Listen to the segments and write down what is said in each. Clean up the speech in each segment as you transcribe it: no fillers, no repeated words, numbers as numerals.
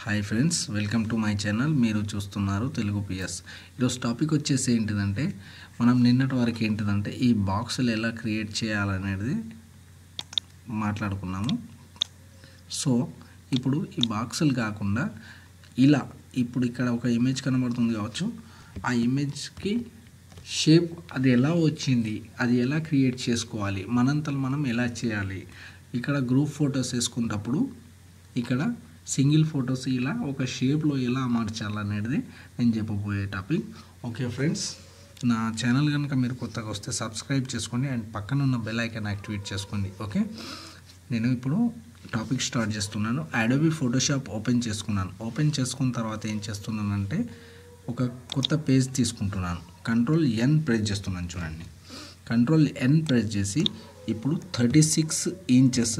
Hi friends, welcome to my channel. మీరు చూస్తున్నారు Telugu PS. ఈరోజు టాపిక్ వచ్చేసి ఏంటిదంటే, మనం నిన్నటి వరకు ఏంటిదంటే ఈ బాక్సులు ఎలా క్రియేట్ చేయాలనేది మాట్లాడుకున్నాము. సో ఇప్పుడు ఈ బాక్సులు కాకుండా ఇలా ఇప్పుడు ఇక్కడ ఒక ఇమేజ్ కనబడుతుంది కావచ్చు, ఆ ఇమేజ్కి షేప్ అది ఎలా వచ్చింది, అది ఎలా క్రియేట్ చేసుకోవాలి, మనంతలో మనం ఎలా చేయాలి, ఇక్కడ గ్రూప్ ఫొటోస్ వేసుకున్నప్పుడు ఇక్కడ సింగిల్ ఫొటోస్ ఇలా ఒక షేప్లో ఎలా మార్చాలనేది నేను చెప్పబోయే టాపిక్. ఓకే ఫ్రెండ్స్, నా ఛానల్ కనుక మీరు కొత్తగా వస్తే సబ్స్క్రైబ్ చేసుకోండి అండ్ పక్కన ఉన్న బెల్ ఐకాన్ యాక్టివేట్ చేసుకోండి. ఓకే, నేను ఇప్పుడు టాపిక్ స్టార్ట్ చేస్తున్నాను. అడోబీ ఫోటోషాప్ ఓపెన్ చేసుకున్నాను. ఓపెన్ చేసుకున్న తర్వాత ఏం చేస్తున్నానంటే ఒక కొత్త పేజ్ తీసుకుంటున్నాను. Ctrl+N ప్రెస్ చేస్తున్నాను. చూడండి, Ctrl+N ప్రెస్ చేసి ఇప్పుడు 36 ఇంచెస్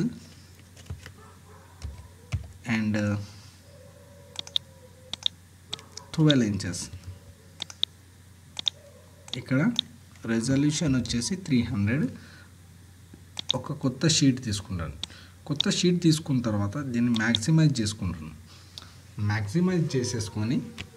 అండ్ 12 ఇంచెస్, ఇక్కడ రెజల్యూషన్ వచ్చేసి 300. ఒక కొత్త షీట్ తీసుకుంటాను. కొత్త షీట్ తీసుకున్న తర్వాత దీన్ని మ్యాక్సిమైజ్ చేసుకుంటున్నాను. మ్యాక్సిమైజ్ చేసేసుకొని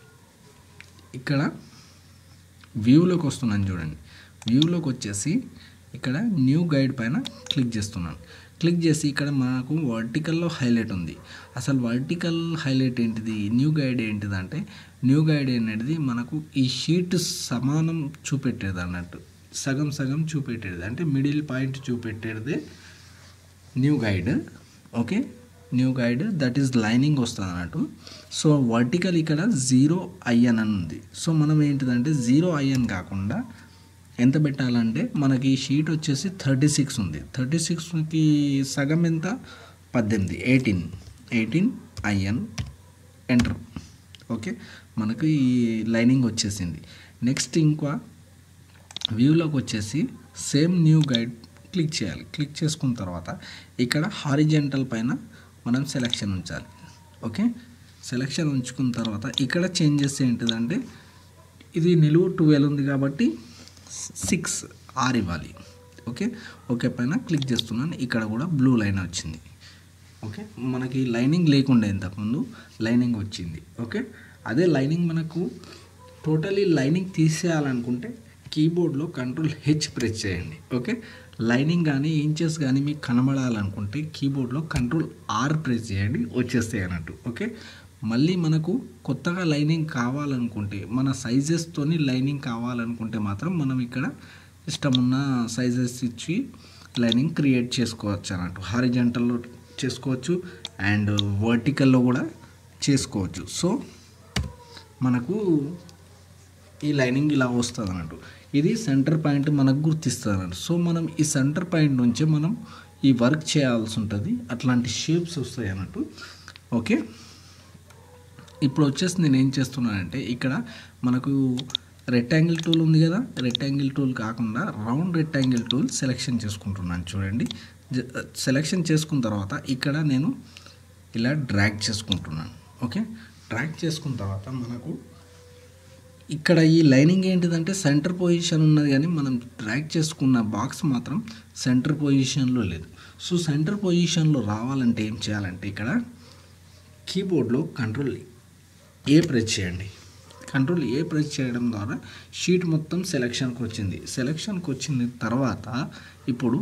ఇక్కడ వ్యూలోకి వస్తున్నాను. చూడండి, వ్యూలోకి వచ్చేసి ఇక్కడ న్యూ గైడ్ పైన క్లిక్ చేస్తున్నాను. క్లిక్ చేసి ఇక్కడ మనకు వర్టికల్లో హైలైట్ ఉంది. అసలు వర్టికల్ హైలైట్ ఏంటిది, న్యూ గైడ్ ఏంటిది అంటే, న్యూ గైడ్ అనేది మనకు ఈ షీట్ సమానం చూపెట్టేది అన్నట్టు, సగం సగం చూపెట్టేది అంటే మిడిల్ పాయింట్ చూపెట్టేది new guide. Okay, new guide that is lining వస్తుంది అన్నట్టు. సో వర్టికల్ ఇక్కడ 0IN అని ఉంది. సో మనం ఏంటిదంటే 0IN కాకుండా ఎంత పెట్టాలంటే, మనకి షీట్ వచ్చేసి 36 ఉంది. 36కి సగం ఎంత, 18, 18IN ఎంటర్. ఓకే, మనకు ఈ లైనింగ్ వచ్చేసింది. నెక్స్ట్ ఇంకా వ్యూలోకి వచ్చేసి సేమ్ న్యూ గైడ్ క్లిక్ చేయాలి. క్లిక్ చేసుకున్న తర్వాత ఇక్కడ హారిజెంటల్ పైన మనం సెలెక్షన్ ఉంచాలి. ఓకే, సెలెక్షన్ ఉంచుకున్న తర్వాత ఇక్కడ చేంజెస్ ఏంటిదంటే, ఇది నిలువు 12 ఉంది కాబట్టి 6R ఇవ్వాలి. ఓకే, ఓకే పైన క్లిక్ చేస్తున్నాను. ఇక్కడ కూడా బ్లూ లైన్ వచ్చింది. ఓకే, మనకి లైనింగ్ లేకుండా ఇంతకుముందు లైనింగ్ వచ్చింది. ఓకే, అదే లైనింగ్ మనకు టోటలీ లైనింగ్ తీసేయాలనుకుంటే కీబోర్డ్లో Ctrl+H ప్రెస్ చేయండి. ఓకే, లైనింగ్ కానీ ఇంచెస్ కానీ మీకు కనబడాలనుకుంటే కీబోర్డ్లో Ctrl+R ప్రెస్ చేయండి, వచ్చేస్తాయి అన్నట్టు. ఓకే, మళ్ళీ మనకు కొత్తగా లైనింగ్ కావాలనుకుంటే, మన సైజెస్తోని లైనింగ్ కావాలనుకుంటే మాత్రం మనం ఇక్కడ ఇష్టమున్న సైజెస్ ఇచ్చి లైనింగ్ క్రియేట్ చేసుకోవచ్చు అన్నట్టు. హారిజెంటల్లో చేసుకోవచ్చు అండ్ వర్టికల్లో కూడా చేసుకోవచ్చు. సో మనకు ఈ లైనింగ్ ఇలా వస్తుంది అన్నట్టు. ఇది సెంటర్ పాయింట్ మనకు గుర్తిస్తుంది అన్నట్టు. సో మనం ఈ సెంటర్ పాయింట్ నుంచి మనం ఈ వర్క్ చేయాల్సి ఉంటుంది. అట్లాంటి షేప్స్ వస్తాయి అన్నట్టు. ఓకే, ఇప్పుడు వచ్చేసి నేను ఏం చేస్తున్నానంటే, ఇక్కడ మనకు రెక్టాంగిల్ టూల్ ఉంది కదా, రెక్టాంగిల్ టూల్ కాకుండా రౌండ్ రెక్టాంగిల్ టూల్ సెలెక్షన్ చేసుకుంటున్నాను. చూడండి, సెలెక్షన్ చేసుకున్న తర్వాత ఇక్కడ నేను ఇలా డ్రాగ్ చేసుకుంటున్నాను. ఓకే, డ్రాగ్ చేసుకున్న తర్వాత మనకు ఇక్కడ ఈ లైనింగ్ ఏంటిదంటే సెంటర్ పొజిషన్ ఉన్నది, కానీ మనం డ్రాగ్ చేసుకున్న బాక్స్ మాత్రం సెంటర్ పొజిషన్లో లేదు. సో సెంటర్ పొజిషన్లో రావాలంటే ఏం చేయాలంటే, ఇక్కడ కీబోర్డ్లో Ctrl+A ప్రెస్ చేయండి. Ctrl+A ప్రెస్ చేయడం ద్వారా షీట్ మొత్తం సెలెక్షన్కి వచ్చింది. సెలెక్షన్కి వచ్చిన తర్వాత ఇప్పుడు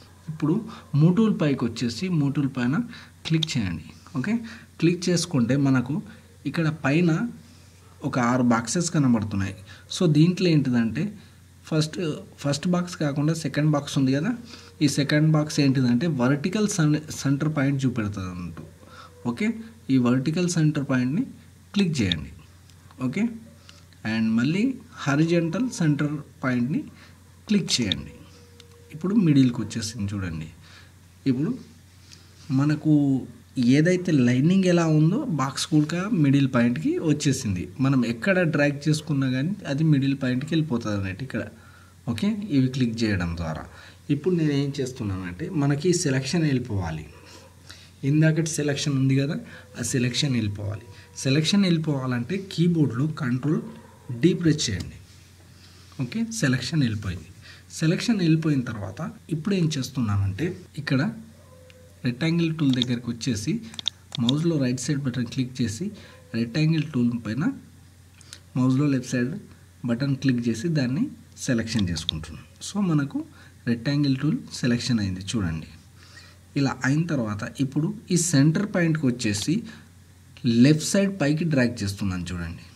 మూటూల్ పైకి వచ్చేసి మూటూల్ పైన క్లిక్ చేయండి. ఓకే, క్లిక్ చేసుకుంటే మనకు ఇక్కడ పైన ఒక 6 బాక్సెస్ కనబడుతున్నాయి. సో దీంట్లో ఏంటిదంటే ఫస్ట్ బాక్స్ కాకుండా సెకండ్ బాక్స్ ఉంది కదా, ఈ సెకండ్ బాక్స్ ఏంటిదంటే వర్టికల్ సెంటర్ పాయింట్ చూపెడుతుంది అన్నట్టు. ఓకే, ఈ వర్టికల్ సెంటర్ పాయింట్ని క్లిక్ చేయండి. ఓకే, అండ్ మళ్ళీ హారిజెంటల్ సెంటర్ పాయింట్ని క్లిక్ చేయండి. ఇప్పుడు మిడిల్కి వచ్చేసింది. చూడండి, ఇప్పుడు మనకు ఏదైతే లైనింగ్ ఎలా ఉందో బాక్స్ కూడా మిడిల్ పాయింట్కి వచ్చేసింది. మనం ఎక్కడ డ్రాగ్ చేసుకున్నా కానీ అది మిడిల్ పాయింట్కి వెళ్ళిపోతుంది అన్నట్టు ఇక్కడ. ఓకే, ఇవి క్లిక్ చేయడం ద్వారా ఇప్పుడు నేను ఏం చేస్తున్నానంటే, మనకి సెలెక్షన్ వెళ్ళిపోవాలి. ఇందాకటి సెలెక్షన్ ఉంది కదా, ఆ సెలెక్షన్ వెళ్ళిపోవాలి. సెలెక్షన్ వెళ్ళిపోవాలంటే కీబోర్డ్లో Ctrl+D ప్రెస్ చేయండి. ఓకే, సెలెక్షన్ వెళ్ళిపోయింది. సెలెక్షన్ వెళ్ళిపోయిన తర్వాత ఇప్పుడు ఏం చేస్తున్నానంటే, ఇక్కడ రెక్టాంగిల్ టూల్ దగ్గరికి వచ్చేసి మౌస్లో రైట్ సైడ్ బటన్ క్లిక్ చేసి రెక్టాంగిల్ టూల్ పైన మౌస్లో లెఫ్ట్ సైడ్ బటన్ క్లిక్ చేసి దాన్ని సెలెక్షన్ చేసుకుంటున్నాను. సో మనకు రెక్టాంగిల్ టూల్ సెలెక్షన్ అయింది చూడండి. ఇలా అయిన తర్వాత ఇప్పుడు ఈ సెంటర్ పాయింట్కి వచ్చేసి లెఫ్ట్ సైడ్ పైకి డ్రాగ్ చేస్తున్నాను చూడండి.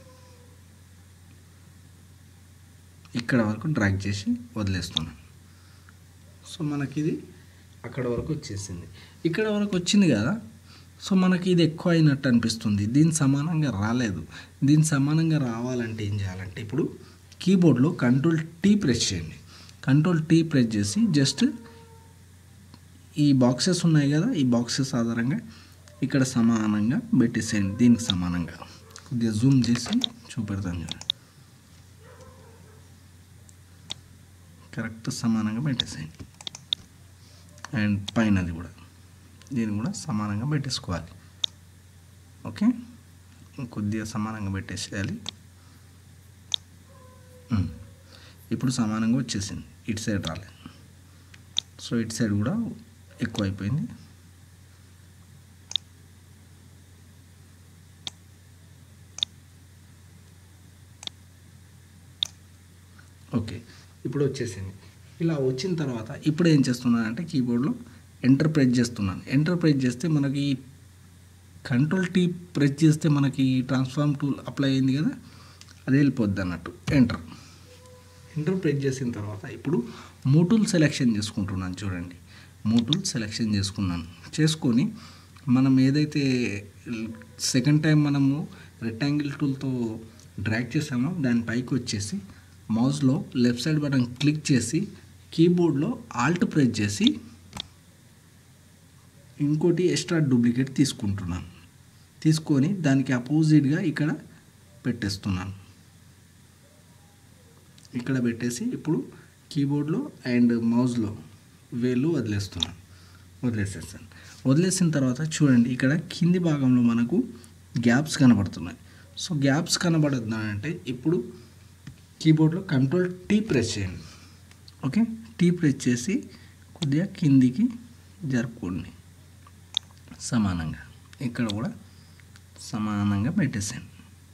ఇక్కడ వరకు డ్రాగ్ చేసి వదిలేస్తున్నాను. సో మనకి ఇది అక్కడ వరకు వచ్చేసింది. ఇక్కడ వరకు వచ్చింది కదా, సో మనకి ఇది ఎక్కువ అయినట్టు అనిపిస్తుంది. దీని సమానంగా రాలేదు. దీని సమానంగా రావాలంటే ఏం చేయాలంటే ఇప్పుడు కీబోర్డ్లో Ctrl+T ప్రెస్ చేయండి. Ctrl+T ప్రెస్ చేసి జస్ట్ ఈ బాక్సెస్ ఉన్నాయి కదా, ఈ బాక్సెస్ ఆధారంగా ఇక్కడ సమానంగా పెట్టేసేయండి. దీనికి సమానంగా కొద్దిగా జూమ్ చేసి చూపెడతాను చూడండి. కరెక్ట్ సమానంగా పెట్టేసేయండి. అండ్ పైనది కూడా దీన్ని కూడా సమానంగా పెట్టేసుకోవాలి. ఓకే, కొద్దిగా సమానంగా పెట్టేసేయాలి. ఇప్పుడు సమానంగా వచ్చేసింది. ఇటు సైడ్ రాలేదు. సో ఇటు సైడ్ కూడా ఎక్కువ అయిపోయింది. ఓకే, ఇప్పుడు వచ్చేసింది. ఇలా వచ్చిన తర్వాత ఇప్పుడు ఏం చేస్తున్నానంటే కీబోర్డ్లో ఎంటర్ ప్రెస్ చేస్తున్నాను. ఎంటర్ ప్రెస్ చేస్తే మనకి Ctrl+T ప్రెస్ చేస్తే మనకి ట్రాన్స్ఫార్మ్ టూల్ అప్లై అయింది కదా, అది వెళ్ళిపోద్ది అన్నట్టు. ఎంటర్ ప్రెస్ చేసిన తర్వాత ఇప్పుడు మూవ్ టూల్ సెలెక్షన్ చేసుకుంటున్నాను చూడండి. మూవ్ టూల్ సెలెక్షన్ చేసుకొని మనం ఏదైతే సెకండ్ టైం మనము రెక్టాంగిల్ టూల్తో డ్రాగ్ చేసామో దాని పైకి వచ్చేసి మౌస్లో లెఫ్ట్ సైడ్ బటన్ క్లిక్ చేసి కీబోర్డ్లో ఆల్ట్ ప్రెస్ చేసి ఇంకోటి ఎక్స్ట్రా డూప్లికేట్ తీసుకుంటున్నాను. తీసుకొని దానికి అపోజిట్గా ఇక్కడ పెట్టేస్తున్నాను. ఇక్కడ పెట్టేసి ఇప్పుడు కీబోర్డ్లో అండ్ మౌస్లో వేలు వదిలేసేసాను. వదిలేసిన తర్వాత చూడండి ఇక్కడ కింది భాగంలో మనకు గ్యాప్స్ కనబడుతున్నాయి. సో గ్యాప్స్ కనబడుతున్నాయంటే ఇప్పుడు కీబోర్డ్లో Ctrl+T ప్రెస్ చేయండి. ఓకే, టీ ప్రెస్ చేసి కొద్దిగా కిందికి జరుపుకోండి సమానంగా. ఇక్కడ కూడా సమానంగా పెట్టేసాను.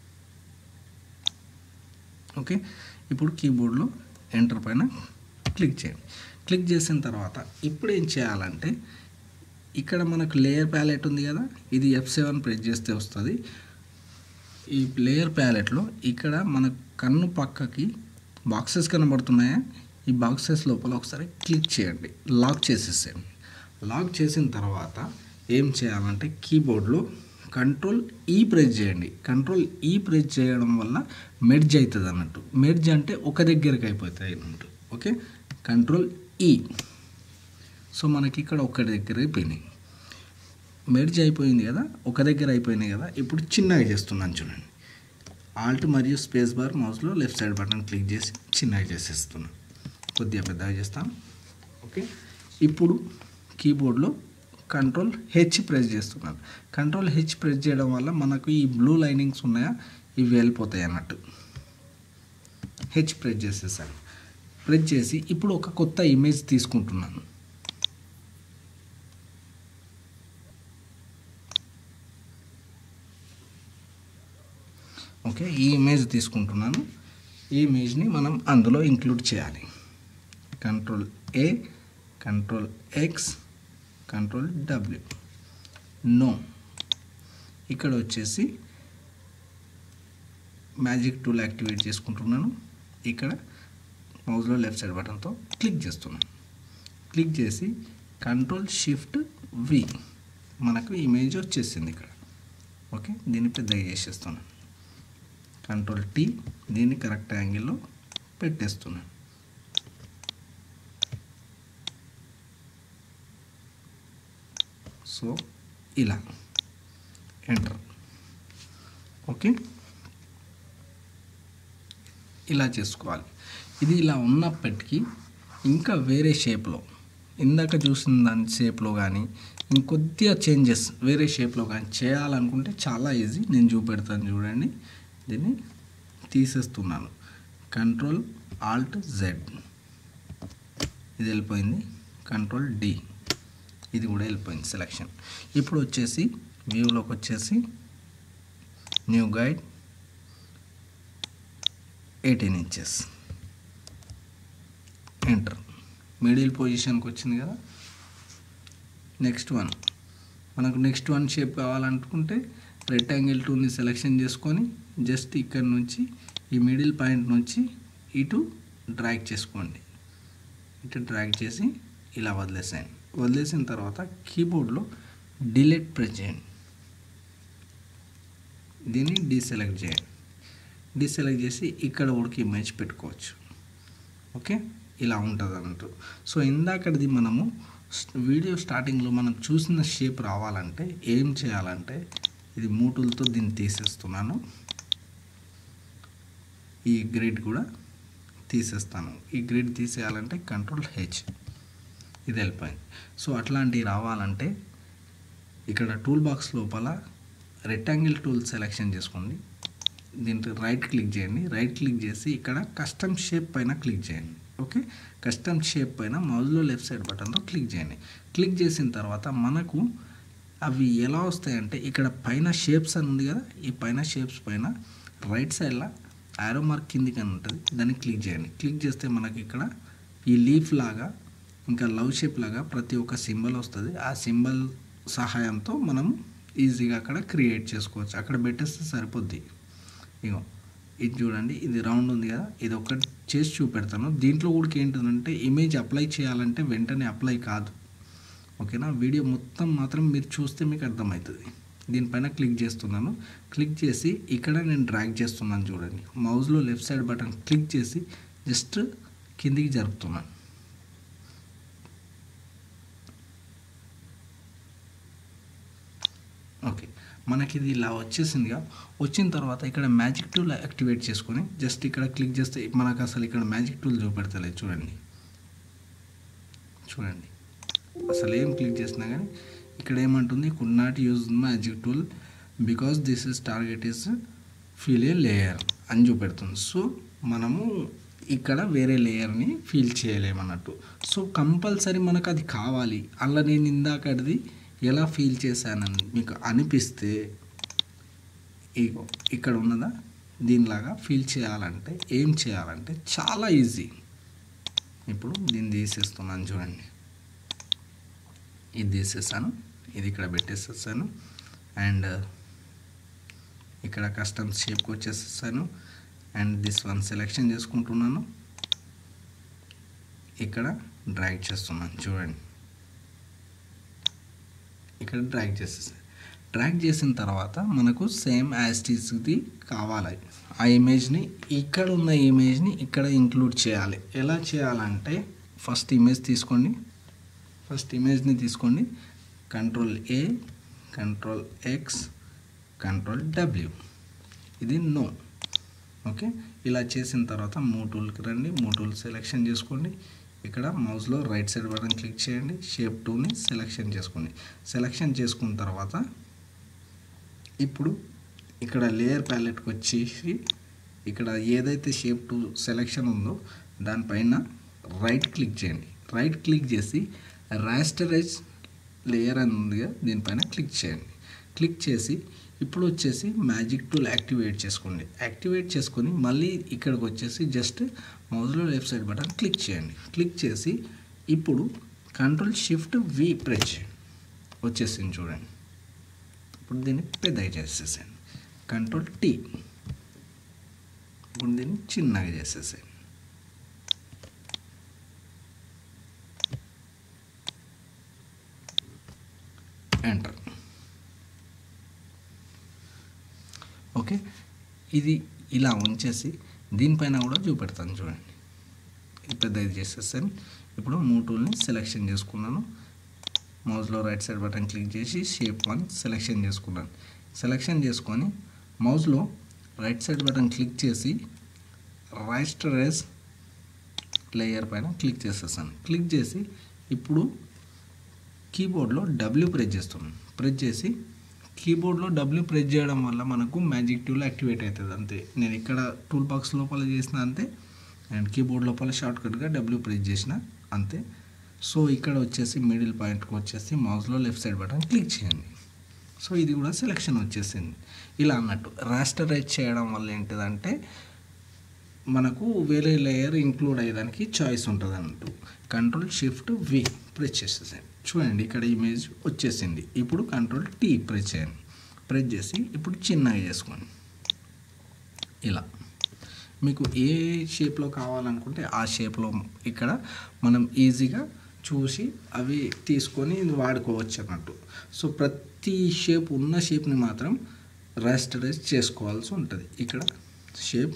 ఓకే, ఇప్పుడు కీబోర్డ్లో ఎంటర్ పైన క్లిక్ చేయండి. క్లిక్ చేసిన తర్వాత ఇప్పుడు ఏం చేయాలంటే ఇక్కడ మనకు లేయర్ ప్యాలెట్ ఉంది కదా, ఇది F7 ప్రెస్ చేస్తే వస్తుంది. ఈ లేయర్ ప్యాలెట్లో ఇక్కడ మన కన్ను పక్కకి బాక్సెస్ కనబడుతున్నాయా, ఈ బాక్సెస్ లోపల ఒకసారి క్లిక్ చేయండి. లాక్ చేసేసేయండి. లాక్ చేసిన తర్వాత ఏం చేయాలంటే కీబోర్డ్లో Ctrl+E ప్రెస్ చేయండి. Ctrl+E ప్రెస్ చేయడం వల్ల మెర్జ్ అవుతుంది అన్నట్టు. మెర్జ్ అంటే ఒక దగ్గరికి అయిపోతాయి అన్నట్టు. Okay, Ctrl+E. సో మనకి ఇక్కడ ఒక దగ్గర అయిపోయినాయి. మెర్జ్ అయిపోయింది కదా, ఒక దగ్గర అయిపోయినాయి కదా. ఇప్పుడు చిన్నగా చేస్తున్నాను చూడండి. ఆల్ట్ మరియు స్పేస్ బార్ మౌస్లో లెఫ్ట్ సైడ్ బటన్ క్లిక్ చేసి చిన్నగా చేసేస్తున్నాను. కొద్దిగా పెద్దగా చేస్తాను. ఓకే, ఇప్పుడు కీబోర్డ్లో Ctrl+H ప్రెస్ చేస్తున్నాను. Ctrl+H ప్రెస్ చేయడం వల్ల మనకు ఈ బ్లూ లైనింగ్స్ ఉన్నాయా, ఇవి వెళ్ళిపోతాయి అన్నట్టు. హెచ్ ప్రెస్ చేసేసాను. ప్రెస్ చేసి ఇప్పుడు ఒక కొత్త ఇమేజ్ తీసుకుంటున్నాను. ఓకే, ఈ ఇమేజ్ తీసుకుంటున్నాను. ఈ ఇమేజ్ని మనం అందులో ఇంక్లూడ్ చేయాలి. Ctrl+A, Ctrl+X, Ctrl+W. నో, ఇక్కడ వచ్చేసి మ్యాజిక్ టూల్ యాక్టివేట్ చేసుకుంటున్నాను. ఇక్కడ మౌస్లో లెఫ్ట్ సైడ్ బటన్తో క్లిక్ చేస్తున్నాను. క్లిక్ చేసి Ctrl+Shift+V మనకు ఇమేజ్ వచ్చేసింది ఇక్కడ. ఓకే, దీన్ని పెద్దగా చేసేస్తున్నాను. Ctrl+T దీన్ని కరెక్ట్ యాంగిల్లో పెట్టేస్తున్నాను. సో ఇలా ఎంటర్. ఓకే, ఇలా చేసుకోవాలి. ఇది ఇలా ఉన్నప్పటికీ ఇంకా వేరే షేప్లో, ఇందాక చూసిన దాని షేప్లో కానీ ఇంకొద్దిగా చేంజెస్ వేరే షేప్లో కానీ చేయాలనుకుంటే చాలా ఈజీ. నేను చూపెడతాను చూడండి. దీన్ని తీసేస్తున్నాను. Ctrl+Alt+Z ఇది వెళ్ళిపోయింది. Ctrl+D ఇది కూడా వెళ్ళిపోయింది సెలెక్షన్. ఇప్పుడు వచ్చేసి వ్యూలోకి వచ్చేసి new guide 18 inches, enter. Middle పొజిషన్కి వచ్చింది కదా. నెక్స్ట్ వన్ మనకు నెక్స్ట్ వన్ షేప్ కావాలనుకుంటే రెక్టాంగిల్ టూల్ని సెలెక్షన్ చేసుకొని జస్ట్ ఇక్కడ నుంచి ఈ మిడిల్ పాయింట్ నుంచి ఇటు డ్రాగ్ చేసుకోండి. ఇటు డ్రాగ్ చేసి ఇలా వదిలేసేయండి. వదిలేసిన తర్వాత కీబోర్డ్లో డిలీట్ ప్రెస్ చేయండి. దీన్ని డీసెలెక్ట్ చేయండి. డీసెలెక్ట్ చేసి ఇక్కడ ఉడికి ఇమేజ్ పెట్టుకోవచ్చు. ఓకే, ఇలా ఉంటుంది అన్నట్టు. సో ఇందాకది మనము వీడియో స్టార్టింగ్లో మనం చూసిన షేప్ రావాలంటే ఏం చేయాలంటే ఇది మూటులతో దీన్ని తీసేస్తున్నాను. ఈ గ్రిడ్ కూడా తీసేస్తాను. ఈ గ్రిడ్ తీసేయాలంటే Ctrl+H, ఇది వెళ్ళిపోయింది. సో అట్లాంటివి రావాలంటే ఇక్కడ టూల్ బాక్స్ లోపల రెక్టాంగిల్ టూల్ సెలెక్షన్ చేసుకోండి. దీంట్లో రైట్ క్లిక్ చేయండి. రైట్ క్లిక్ చేసి ఇక్కడ కస్టమ్ షేప్ పైన క్లిక్ చేయండి. ఓకే, కస్టమ్ షేప్ పైన మౌస్లో లెఫ్ట్ సైడ్ బటన్తో క్లిక్ చేయండి. క్లిక్ చేసిన తర్వాత మనకు అవి ఎలా వస్తాయంటే ఇక్కడ పైన షేప్స్ అని ఉంది కదా, ఈ పైన షేప్స్ పైన రైట్ సైడ్లో యారో మార్క్ కిందికి అని ఉంటుంది, దాన్ని క్లిక్ చేయండి. క్లిక్ చేస్తే మనకి ఇక్కడ ఈ లీఫ్ లాగా ఇంకా లవ్ షేప్ లాగా ప్రతి ఒక్క సింబల్ వస్తుంది. ఆ సింబల్ సహాయంతో మనం ఈజీగా అక్కడ క్రియేట్ చేసుకోవచ్చు. అక్కడ పెట్టేస్తే సరిపోద్ది. ఇగో ఇది చూడండి, ఇది రౌండ్ ఉంది కదా, ఇది ఒకటి చేసి చూపెడతాను. దీంట్లో కూడా ఏంటంటే ఇమేజ్ అప్లై చేయాలంటే వెంటనే అప్లై కాదు. ఓకేనా, వీడియో మొత్తం మాత్రం మీరు చూస్తే మీకు అర్థమవుతుంది. దీనిపైన క్లిక్ చేస్తున్నాను. క్లిక్ చేసి ఇక్కడ నేను డ్రాగ్ చేస్తున్నాను చూడండి. మౌస్లో లెఫ్ట్ సైడ్ బటన్ క్లిక్ చేసి జస్ట్ కిందికి జరుపుతున్నాను. ఓకే, మనకి ఇది ఇలా వచ్చేసిందిగా. వచ్చిన తర్వాత ఇక్కడ మ్యాజిక్ టూల్ యాక్టివేట్ చేసుకొని జస్ట్ ఇక్కడ క్లిక్ చేస్తే మనకు అసలు ఇక్కడ మ్యాజిక్ టూల్ చూపెడతలేదు. చూడండి చూడండి, అసలు ఏం క్లిక్ చేసినా కానీ ఇక్కడ ఏమంటుంది, could not use magic tool because this is target is feel a layer అని చూపెడుతుంది. సో మనము ఇక్కడ వేరే లేయర్ని ఫీల్ చేయలేమన్నట్టు. సో కంపల్సరీ మనకు అది కావాలి. అలా నేను ఇందాకది ఎలా ఫీల్ చేశానని మీకు అనిపిస్తే ఇక్కడ ఉన్నదా దీనిలాగా ఫీల్ చేయాలంటే ఏం చేయాలంటే చాలా ఈజీ. ఇప్పుడు దీన్ని తీసేస్తున్నాను చూడండి. ఇది తీసేసాను, ఇది ఇక్కడ పెట్టేసేసాను. అండ్ ఇక్కడ కస్టమ్ షేప్కి వచ్చేసేసాను. అండ్ దిస్ వన్ సెలెక్షన్ చేసుకుంటున్నాను. ఇక్కడ డ్రాగ్ చేస్తున్నాను చూడండి. ఇక్కడ డ్రాగ్ చేసేసాను. డ్రాగ్ చేసిన తర్వాత మనకు సేమ్ యాజ్ ఇట్ ఈస్ది కావాలి. ఆ ఇమేజ్ని ఇక్కడ ఉన్న ఇమేజ్ని ఇక్కడ ఇంక్లూడ్ చేయాలి. ఎలా చేయాలంటే ఫస్ట్ ఇమేజ్ని తీసుకోండి. Ctrl+A, Ctrl+X, Ctrl+W, ఇది నో. ఓకే, ఇలా చేసిన తర్వాత మూవ్ టూల్కి రండి. మూవ్ టూల్ సెలెక్షన్ చేసుకోండి. ఇక్కడ మౌస్లో రైట్ సైడ్ బటన్ క్లిక్ చేయండి. షేప్ 2ని సెలెక్షన్ చేసుకోండి. సెలెక్షన్ చేసుకున్న తర్వాత ఇప్పుడు ఇక్కడ లేయర్ ప్యాలెట్కి వచ్చేసి ఇక్కడ ఏదైతే షేప్ 2 సెలెక్షన్ ఉందో దానిపైన రైట్ క్లిక్ చేయండి. రైట్ క్లిక్ చేసి రాస్టరైజ్ లేయర్ అని ఉంది కదా, దీనిపైన క్లిక్ చేయండి. క్లిక్ చేసి ఇప్పుడు వచ్చేసి మ్యాజిక్ టూల్ యాక్టివేట్ చేసుకోండి. యాక్టివేట్ చేసుకొని మళ్ళీ ఇక్కడికి వచ్చేసి జస్ట్ మౌస్లో లెఫ్ట్ సైడ్ బటన్ క్లిక్ చేయండి. క్లిక్ చేసి ఇప్పుడు Ctrl+Shift+V ప్రెస్ చేయండి. వచ్చేసింది చూడండి. ఇప్పుడు దీన్ని పెద్దగా చేసేసాను. Ctrl+T, ఇప్పుడు దీన్ని చిన్నగా చేసేసాను. ఎంటర్. ఓకే, ఇది ఇలా ఉంచేసి దీనిపైన కూడా చూపెడతాను చూడండి. ఇది పెద్దది చేసేసాను. ఇప్పుడు మూవ్ టూల్ని సెలెక్షన్ చేసుకున్నాను. మౌస్లో రైట్ సైడ్ బటన్ క్లిక్ చేసి షేప్ 1 సెలెక్షన్ చేసుకున్నాను. సెలెక్షన్ చేసుకొని మౌస్లో రైట్ సైడ్ బటన్ క్లిక్ చేసి రాస్టరైజ్ లేయర్ పైన క్లిక్ చేసేసాను. క్లిక్ చేసి ఇప్పుడు కీబోర్డ్లో W ప్రెస్ చేస్తున్నాను. ప్రెస్ చేసి కీబోర్డ్లో W ప్రెస్ చేయడం వల్ల మనకు మ్యాజిక్ టూల్ యాక్టివేట్ అవుతుంది. అంతే, నేను ఇక్కడ టూల్ బాక్స్ లోపల చేసిన అంతే, అండ్ కీబోర్డ్ లోపల షార్ట్కట్గా W ప్రెస్ చేసిన అంతే. సో ఇక్కడ వచ్చేసి మిడిల్ పాయింట్కి వచ్చేసి మౌస్లో లెఫ్ట్ సైడ్ బటన్ క్లిక్ చేయండి. సో ఇది కూడా సెలెక్షన్ వచ్చేసింది. ఇలా అన్నట్టు రాస్టరైజ్ చేయడం వల్ల ఏంటిదంటే మనకు వేరే లేయర్ ఇంక్లూడ్ అయ్యేదానికి చాయిస్ ఉంటుంది అన్నట్టు. Ctrl+Shift+V ప్రెస్ చేసేసాను. చూడండి ఇక్కడ ఇమేజ్ వచ్చేసింది. ఇప్పుడు Ctrl+T ప్రెస్ చేయండి. ప్రెస్ చేసి ఇప్పుడు చిన్నగా చేసుకోండి. ఇలా మీకు ఏ షేప్లో కావాలనుకుంటే ఆ షేప్లో ఇక్కడ మనం ఈజీగా చూసి అవి తీసుకొని వాడుకోవచ్చు అన్నట్టు. సో ప్రతి షేప్ ఉన్న షేప్ని మాత్రం రాస్టరైజ్ చేసుకోవాల్సి ఉంటుంది. ఇక్కడ షేప్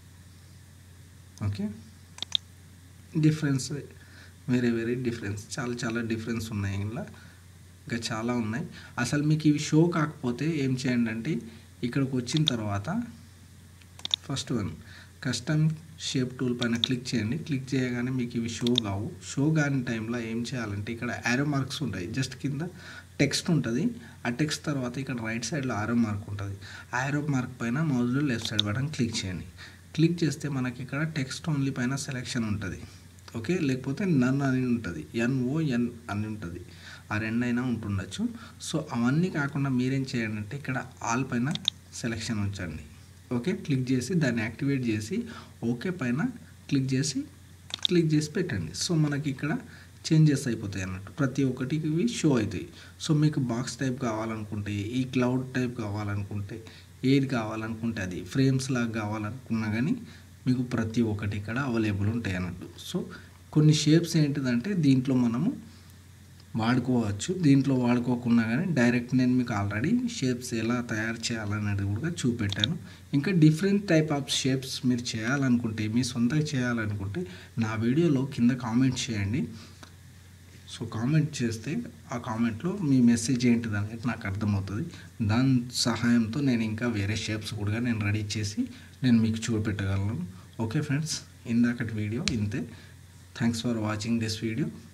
ఓకే, డిఫరెన్స్ వేరే డిఫరెన్స్ చాలా డిఫరెన్స్ ఉన్నాయి. ఇలా ఇంకా చాలా ఉన్నాయి. అసలు మీకు ఇవి షో కాకపోతే ఏం చేయండి అంటే ఇక్కడికి వచ్చిన తర్వాత first one custom shape tool పైన క్లిక్ చేయండి. క్లిక్ చేయగానే మీకు ఇవి షో కావు. షో కాని టైంలో ఏం చేయాలంటే ఇక్కడ యారో మార్క్స్ ఉంటాయి. జస్ట్ కింద టెక్స్ట్ ఉంటుంది. ఆ టెక్స్ట్ తర్వాత ఇక్కడ రైట్ సైడ్లో ఆరో మార్క్ ఉంటుంది. ఆ ఆరో మార్క్ పైన మౌస్లో లెఫ్ట్ సైడ్ బటన్ క్లిక్ చేయండి. క్లిక్ చేస్తే మనకి ఇక్కడ టెక్స్ట్ ఓన్లీ పైన సెలెక్షన్ ఉంటుంది. ఓకే, లేకపోతే నన్ అని ఉంటుంది, NON అని ఉంటుంది. ఆ రెండైనా ఉంటుండొచ్చు. సో అవన్నీ కాకుండా మీరేం చేయండి అంటే ఇక్కడ ఆల్ పైన సెలెక్షన్ ఉంచండి. ఓకే, క్లిక్ చేసి దాన్ని యాక్టివేట్ చేసి ఓకే పైన క్లిక్ చేసి పెట్టండి. సో మనకి ఇక్కడ చేంజెస్ అయిపోతాయి అన్నట్టు. ప్రతి ఒక్కటికి ఇవి షో అవుతాయి. సో మీకు బాక్స్ టైప్ కావాలనుకుంటే, ఈ క్లౌడ్ టైప్ కావాలనుకుంటే, ఏది కావాలనుకుంటే అది ఫ్రేమ్స్ లాగా కావాలనుకున్నా కానీ మీకు ప్రతి ఒక్కటి ఇక్కడ అవైలబుల్ ఉంటాయి అన్నట్టు. సో కొన్ని షేప్స్ ఏంటిదంటే దీంట్లో మనము వాడుకోవచ్చు, దీంట్లో వాడుకోకున్నా కానీ డైరెక్ట్ నేను మీకు ఆల్రెడీ షేప్స్ ఎలా తయారు చేయాలనేది కూడా చూపెట్టాను. ఇంకా డిఫరెంట్ టైప్ ఆఫ్ షేప్స్ మీరు చేయాలనుకుంటే, మీ సొంతంగా చేయాలనుకుంటే నా వీడియోలో కింద కామెంట్ చేయండి. సో కామెంట్ చేస్తే ఆ కామెంట్లో మీ మెసేజ్ ఏంటిది అనేది నాకు అర్థమవుతుంది. దాని సహాయంతో నేను ఇంకా వేరే షేప్స్ కూడా నేను రెడీ చేసి నేను మీకు చూపెట్టగలను. ఓకే ఫ్రెండ్స్, ఇందాకటి వీడియో ఇంతే. Thanks for watching this video.